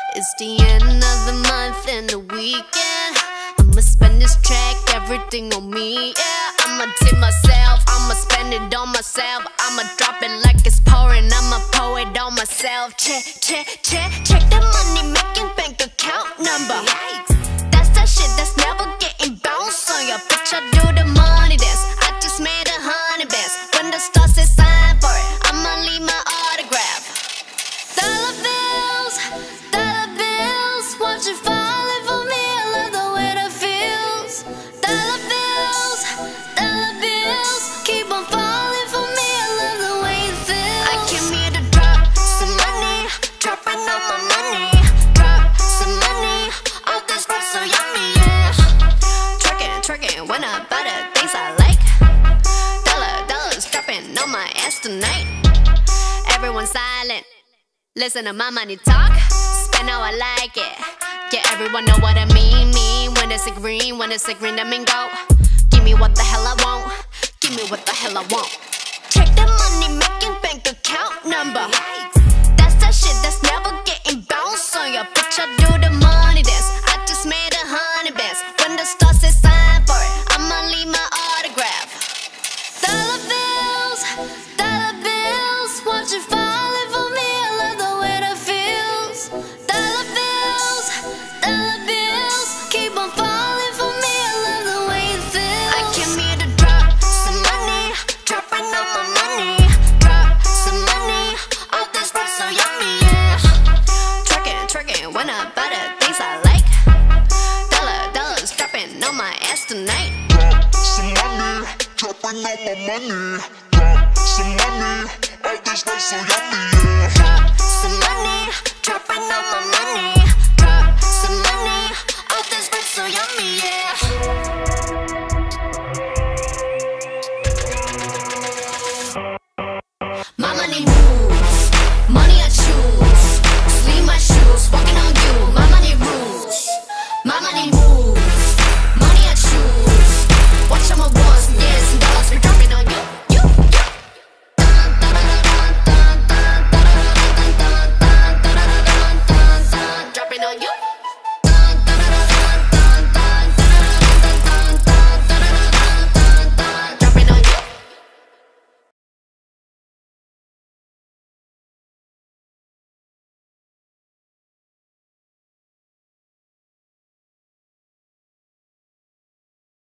It's the end of the month and the weekend. I'ma spend this track, everything on me, yeah. I'ma tip myself, I'ma spend it on myself. I'ma drop it like it's pouring, I'ma pour it on myself. Check the money making bank account number. That's that shit that's never getting bounced on your bitch. I do the money dance, I just made 100 bands. When the stars say sign for it, I'ma leave my autograph. Dollar bills, watch it falling for me. I love the way that feels. Dollar bills, keep on falling for me. I love the way it feels. I came here to drop some money, dropping all my money. Drop some money, all this rap so yummy, yeah. Twerking when I buy the things I like. Dollars dropping on my ass tonight. Everyone silent, listen to my money talk. Spend how I like it. Yeah, everyone know what I mean. When it's a green, that mean go. Give me what the hell I want. Give me what the hell I want. Check the money making bank account number. That's that shit that's never getting bounced on your bitch. I do the money dance, I just made 100 bands. When the stars say sign for it, I'ma leave my autograph. Dollar bills, watch it falling for me. I love the way that feels. Dollar bills, keep on falling for me. I love the way it feels. I came here to drop some money, dropping all my money. Drop some money, all this rap so yummy, yeah. Twerking when I buy the things I like. Dollars dropping on my ass tonight. Drop some money, dropping all my money. Drop some money, all this rap so yummy, yeah. Drop some money, dropping all my money. Drop some money, all this rap so yummy, yeah.